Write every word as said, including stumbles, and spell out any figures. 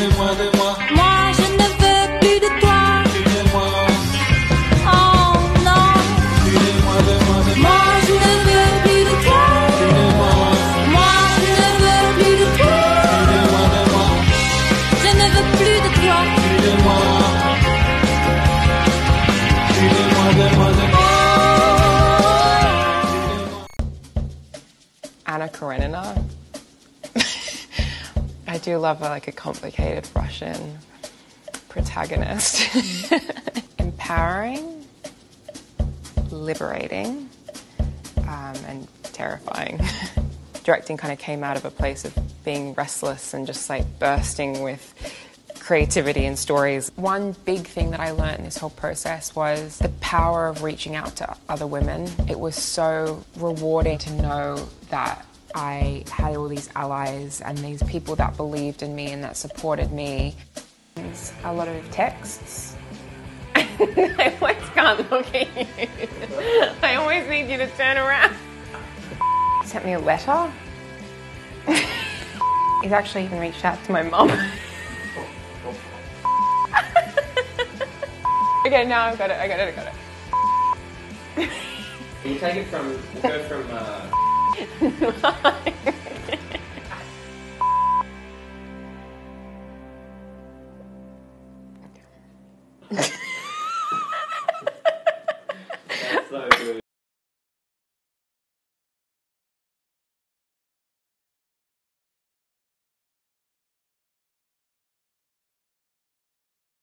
Excusez-moi de moi. Moi je ne veux plus de toi. Excusez-moi. Oh non. Excusez-moi de moi. de Moi je ne veux plus de toi. Excusez-moi. Moi je ne veux plus de toi. Excusez-moi de moi. Je ne veux plus de toi. Excusez-moi. Excusez-moi de moi. de moi. Anna Karenina. I do love a, like a complicated Russian protagonist. Empowering, liberating, um, and terrifying. Directing kind of came out of a place of being restless and just like bursting with creativity and stories. One big thing that I learned in this whole process was the power of reaching out to other women. It was so rewarding to know that I had all these allies and these people that believed in me and that supported me. There's a lot of texts. I always can't look at you. I always need you to turn around. He sent me a letter. He's actually even reached out to my mum. Okay, now I've got it, I got it, I got it. Can you take it from, we'll go from, uh...